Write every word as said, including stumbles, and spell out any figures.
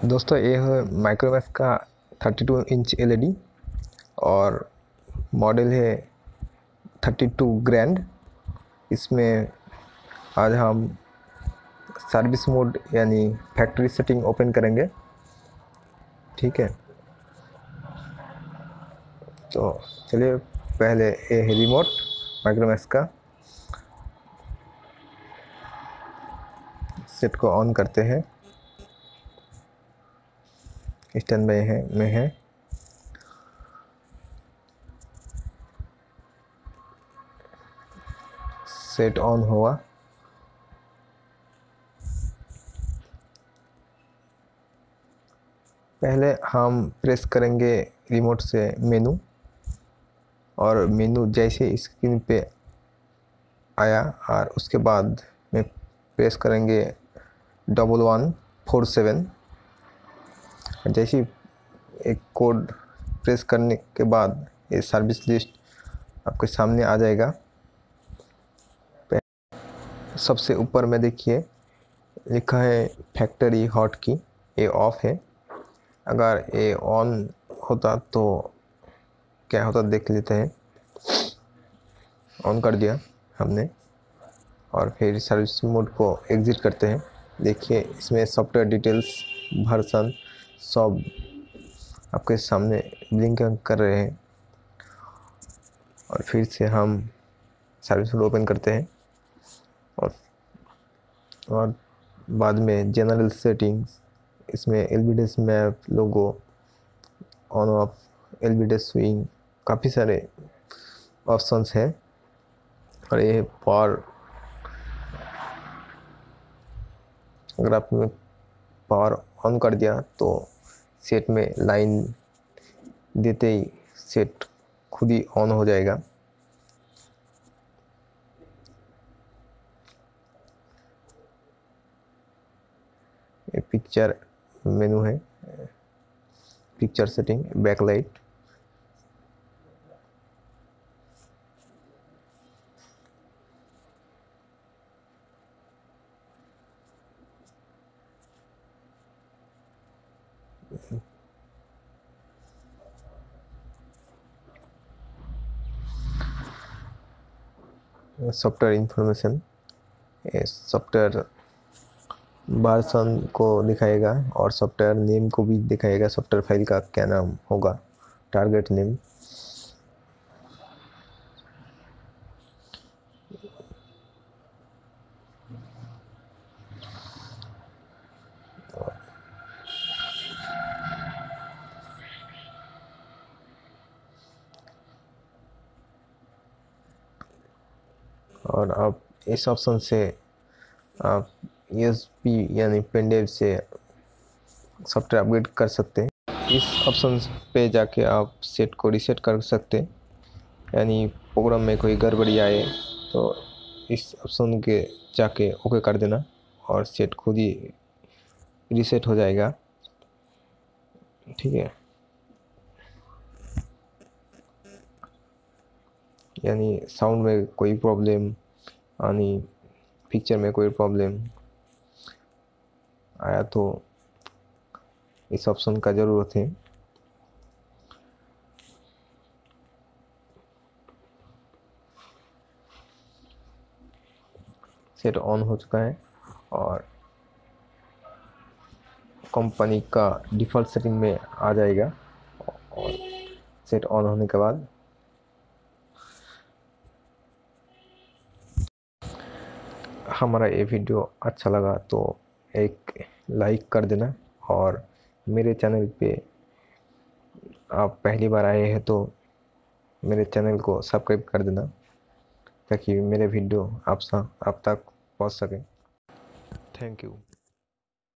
दोस्तों ये है माइक्रोमैक्स का थर्टी टू इंच एलईडी और मॉडल है थर्टी टू ग्रैंड। इसमें आज हम सर्विस मोड यानी फैक्ट्री सेटिंग ओपन करेंगे। ठीक है, तो चलिए पहले ये है रिमोट माइक्रोमैक्स का, सेट को ऑन करते हैं। स्टैंड बाय है में है सेट ऑन हुआ। पहले हम प्रेस करेंगे रिमोट से मेनू, और मेनू जैसे स्क्रीन पे आया और उसके बाद में प्रेस करेंगे डबल वन फोर सेवन। जैसे एक कोड प्रेस करने के बाद ये सर्विस लिस्ट आपके सामने आ जाएगा। सबसे ऊपर में देखिए लिखा है फैक्ट्री हॉट की, ये ऑफ है। अगर ये ऑन होता तो क्या होता देख लेते हैं। ऑन कर दिया हमने और फिर सर्विस मोड को एग्जिट करते हैं। देखिए इसमें सॉफ्टवेयर डिटेल्स वर्जन सब आपके सामने ब्लिंक कर रहे हैं। और फिर से हम सर्विस मोड ओपन करते हैं और और बाद में जनरल सेटिंग्स, इसमें LBDS map, logo, on off, LBDS swing, काफ़ी सारे ऑप्शंस हैं। और ये पावर, अगर आपने पावर ऑन कर दिया तो सेट में लाइन देते ही सेट खुद ही ऑन हो जाएगा। ये पिक्चर मेनू है, picture setting, backlight, software information, software version को दिखाएगा और सॉफ्टवेयर नेम को भी दिखाएगा। सॉफ्टवेयर फाइल का क्या नाम होगा, टारगेट नेम। और आप इस ऑप्शन से आप यूएसबी यानी पेन ड्राइव से सॉफ्टवेयर अपग्रेड कर सकते हैं। इस ऑप्शन पे जाके आप सेट को रीसेट कर सकते हैं, यानी प्रोग्राम में कोई गड़बड़ी आए तो इस ऑप्शन के जाके ओके कर देना और सेट खुद ही रीसेट हो जाएगा। ठीक है, यानी साउंड में कोई प्रॉब्लम यानी पिक्चर में कोई प्रॉब्लम आया तो इस ऑप्शन का ज़रूरत है। सेट ऑन हो चुका है और कंपनी का डिफ़ॉल्ट सेटिंग में आ जाएगा। और सेट ऑन होने के बाद हमारा ये वीडियो अच्छा लगा तो एक लाइक कर देना, और मेरे चैनल पे आप पहली बार आए हैं तो मेरे चैनल को सब्सक्राइब कर देना, ताकि मेरे वीडियो आप सा आप तक पहुंच सके। Thank you.